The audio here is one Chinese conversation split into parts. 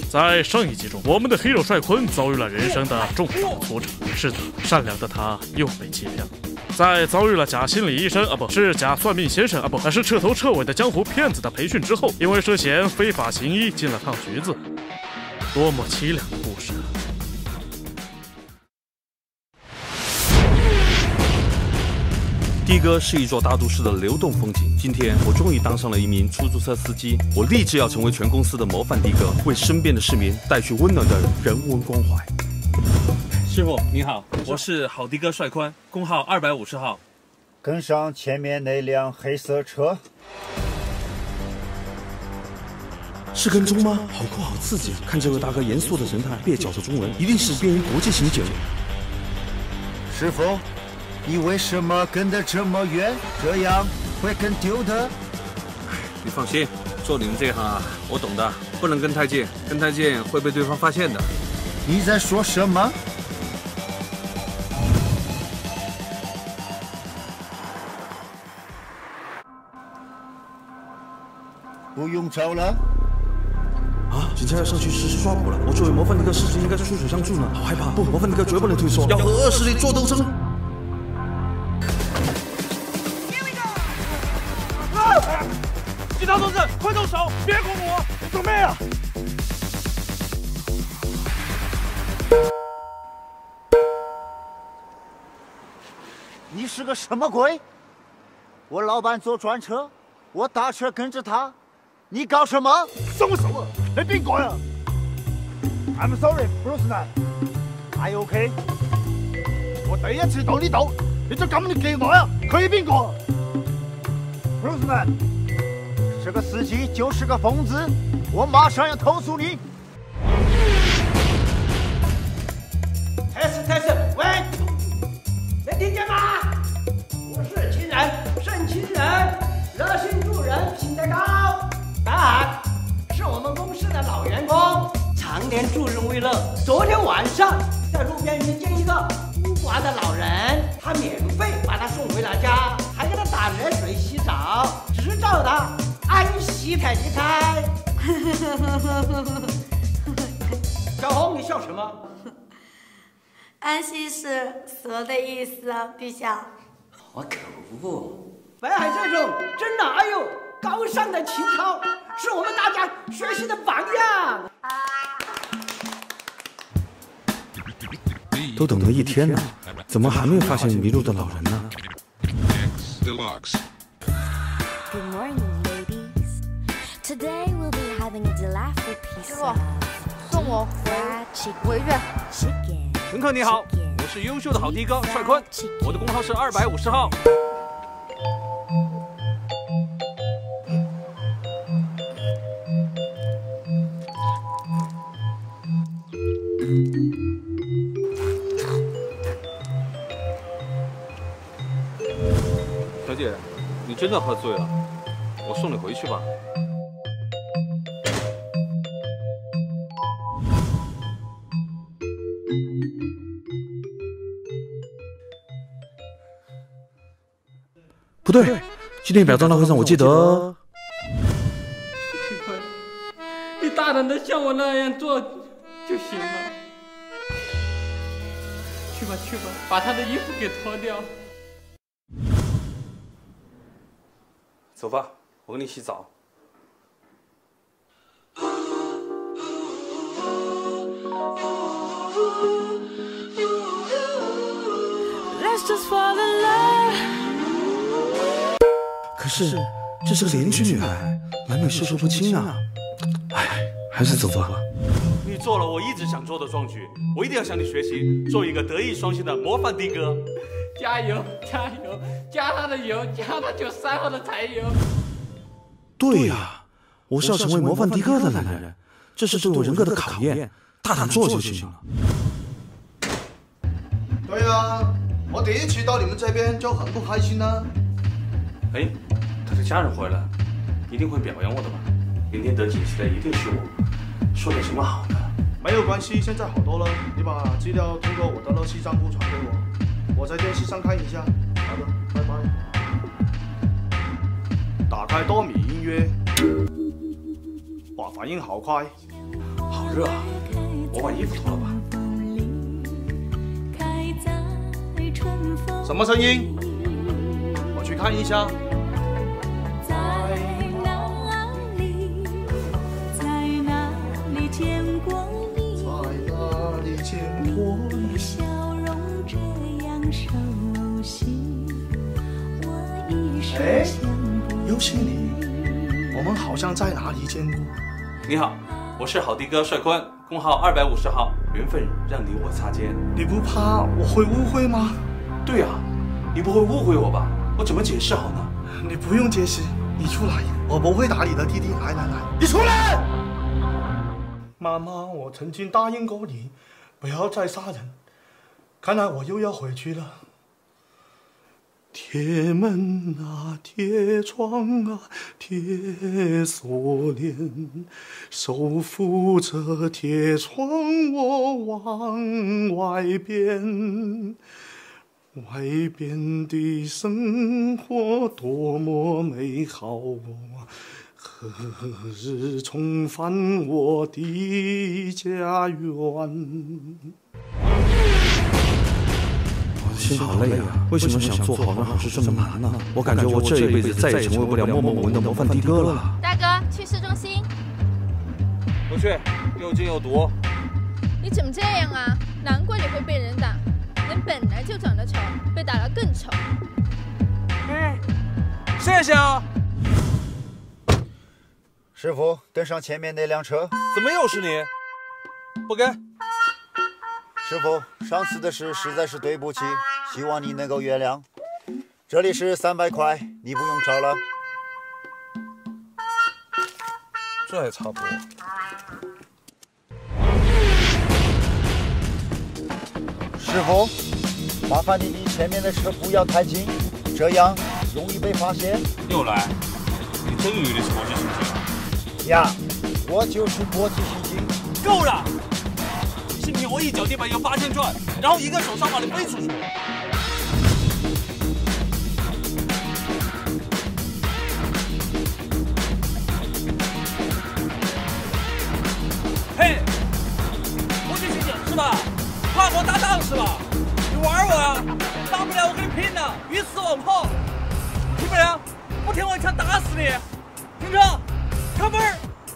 在上一集中，我们的黑肉帅坤遭遇了人生的重大挫折。是的，善良的他又被欺骗了。在遭遇了假心理医生不是假算命先生而是彻头彻尾的江湖骗子的培训之后，因为涉嫌非法行医进了趟局子。多么凄凉的故事啊！ 的哥是一座大都市的流动风景。今天我终于当上了一名出租车司机，我立志要成为全公司的模范的哥，为身边的市民带去温暖的人文关怀。师傅您好，我是好的哥帅坤，工号250号。 跟上前面那辆黑色车。 是跟踪吗？好酷，好刺激！看这位大哥严肃的神态，蹩脚的中文，一定是便于国际刑警。 师傅，你为什么跟得这么远？这样会跟丢的。 你放心，做你们这行啊，我懂的，不能跟太近，跟太近会被对方发现的。 你在说什么？不用找了。 啊！警察要上去实施抓捕了，我作为模范的哥是不是应该出手相助呢？好害怕！不，模范的哥绝不能退缩，要和恶势力做斗争。 警察同志，快动手，别拱我！准备啊！ 你是个什么鬼？我老板坐专车，我打车跟着他，你搞什么？ 松手啊！你邊個啊 ？I'm sorry, Bruce Lee. Are you okay？ 我第一次到呢度，你就咁記我啊？佢係邊個 ？Bruce Lee， 这个司机就是个疯子，我马上要投诉你。 特斯，喂，能听见吗？我是亲人，盛亲人，热心助人，品德高。但是我们公司的老员工，常年助人为乐。昨天晚上在路边遇见一个孤寡的老人，他免费把他送回了家，还给他打热水洗澡，直到他安息才离开。小红，你笑什么？ 安息是蛇的意思啊，陛下。 好可恶！北海这种真的高尚的情操，是我们大家学习的榜样。 都等了一天了，怎么还没有发现迷路的老人呢？ Good morning, ladies. Today we'll be having a delightful piece 师傅，送我回去。 乘客你好，我是优秀的好的哥帅坤，我的工号是250号。小姐，你真的喝醉了，我送你回去吧。 不对，今天表彰大会上我记得。 你大胆的像我那样做就行了。去吧去吧，把他的衣服给脱掉。 走吧，我给你洗澡。可是这是个邻居女孩，难免羞羞不清啊。哎，还是走吧。 你做了我一直想做的壮举，我一定要向你学习，做一个德艺双馨的模范的哥。 加油加油，加他的油，加他93号的柴油。 对呀，我是要成为模范的哥的男人，这是对我人格的考验，大胆做就行了。 对啊，我第一次到你们这边就很不开心呢。 哎，他的家人回来，一定会表扬我的吧？明天得锦旗的一定是我，说点什么好呢？ 没有关系，现在好多了。你把资料通过我的乐视账户传给我，我在电视上看一下。好的，拜拜。打开多米音乐，哇，反应好快，好热。 热啊，我把衣服脱了吧。 什么声音？我去看一下。 在哪里见过你？ 在哪里见过你？ 笑容这样熟悉，我一时想不起。 又是你，我们好像在哪里见过。 你好，我是好的哥帅坤，工号250号，缘分让你我擦肩。 你不怕我会误会吗？ 对啊，你不会误会我吧？我怎么解释好呢？ 你不用解释，你出来，我不会打你的弟弟。来，你出来！妈妈，我曾经答应过你，不要再杀人。看来我又要回去了。铁门啊，铁窗啊，铁锁链，手扶着铁窗，我往外边。外边的生活多么美好啊！何日重返我的家园？ 我的心好累啊！为什么想做好人好事这么难呢？我感觉我这一辈子再也成为不了默默无闻的模范的哥了。 大哥，去市中心。 不去，又惊又毒。 你怎么这样啊？难怪你会被人打。人本来就长得丑，被打得更丑。 谢谢啊。 师傅，跟上前面那辆车。 怎么又是你？不跟。 师傅，上次的事实在是对不起，希望你能够原谅。这里是300块，你不用找了。 这还差不多。 师傅，麻烦你离前面的车不要太近，这样容易被发现。 又来，你真以为你是国际刑警？ 呀，我就是国际刑警。 够了！信不信我一脚地把一个8000转，然后一个手上把你飞出去？嘿，国际刑警是吧？跨国搭档是吧？你玩我呀？大不了我跟你拼了，鱼死网破！听没有？不听我一枪打死你！停车，开门！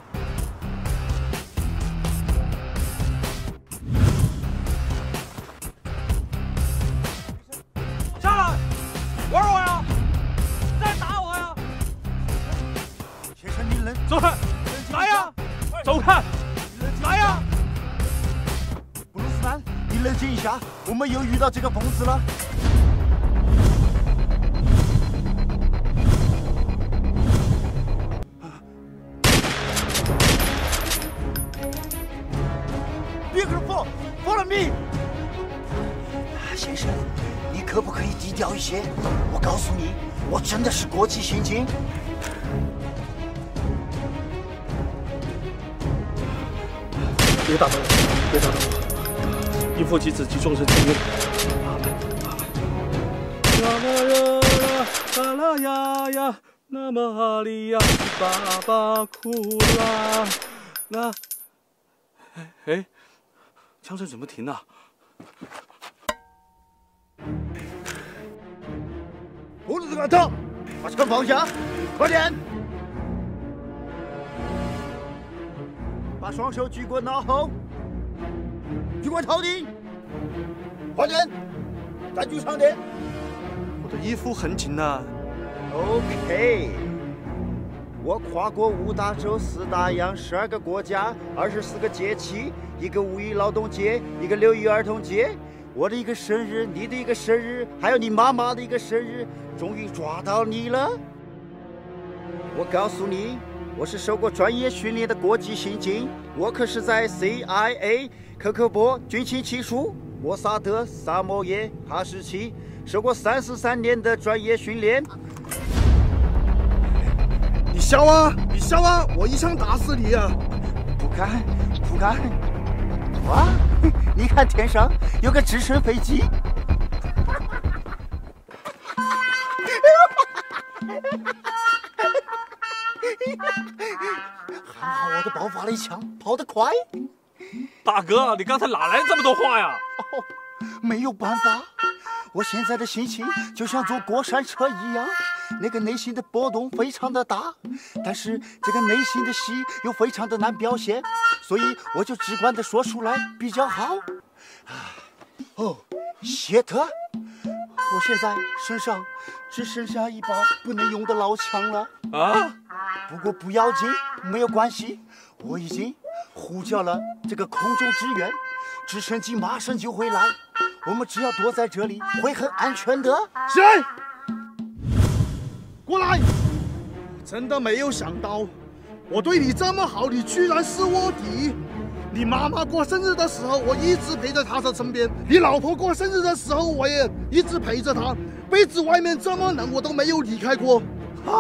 下来！玩我呀？再打我呀？ 先生，你冷， 走开！来呀！走开！来呀！ 布鲁斯曼，你冷静一下，我们又遇到这个疯子了。别跟我 follow me。先生，你可不可以低调一些？我告诉你，我真的是国际刑警。 别打到我，别打到我！应付机子及众生经验。啦啦呀呀，那玛利亚，爸爸哭啦。那，哎，枪声怎么停了？ 胡子哥特，把车放下，快点！把双手举过脑后，举过头顶，快点，再举长点。 我的衣服很紧啊。 OK， 我跨过5大洲、4大洋、12个国家、24个节气，一个5一劳动节，一个6一儿童节，我的一个生日，你的一个生日，还有你妈妈的一个生日，终于抓到你了。我告诉你，我是受过专业训练的国际刑警，我可是在 CIA 科克波军情七处摩萨德萨摩耶哈士奇受过33年的专业训练。 你笑啊！你笑啊！我一枪打死你啊！ 不敢，不敢！哇，你看天上有个直升飞机。还好我的爆发力强，跑得快。 大哥，你刚才哪来这么多话呀？ 没有办法，我现在的心情就像坐过山车一样，那个内心的波动非常的大，但是这个内心的戏又非常的难表现，所以我就直观的说出来比较好。哦，谢特，我现在身上只剩下一把不能用的老枪了啊！不过不要紧，没有关系，我已经呼叫了这个空中支援，直升机马上就会来，我们只要躲在这里会很安全的。 谁？过来！真的没有想到，我对你这么好，你居然是卧底。你妈妈过生日的时候，我一直陪在她的身边；你老婆过生日的时候，我也一直陪着她。被子外面这么冷，我都没有离开过。啊！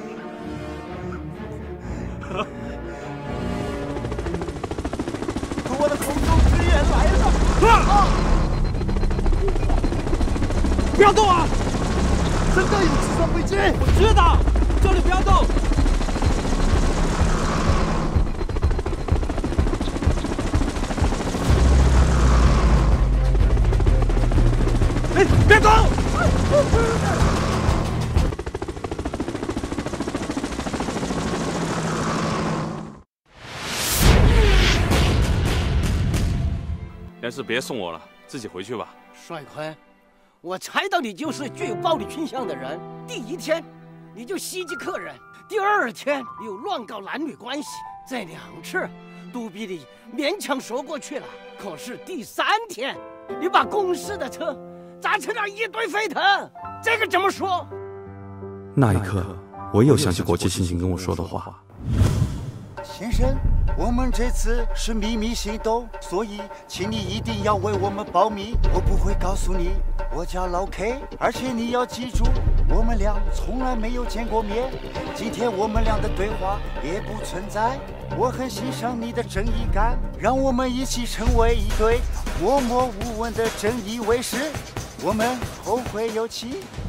我的空中支援来了！ 不要动啊！真的有直升飞机！ 我知道，这里不要动。 哎，别动！ 要是别送我了，自己回去吧。 帅坤，我猜到你就是具有暴力倾向的人。第一天你就袭击客人，第二天你又乱搞男女关系，这2次都比你勉强说过去了。可是第3天，你把公司的车砸成了一堆沸腾，这个怎么说？ 那一刻，我又想起国际刑警跟我说的话。 先生，我们这次是秘密行动，所以请你一定要为我们保密。我不会告诉你我叫老 K， 而且你要记住，我们俩从来没有见过面，今天我们俩的对话也不存在。我很欣赏你的正义感，让我们一起成为一对默默无闻的正义卫士，我们后会有期。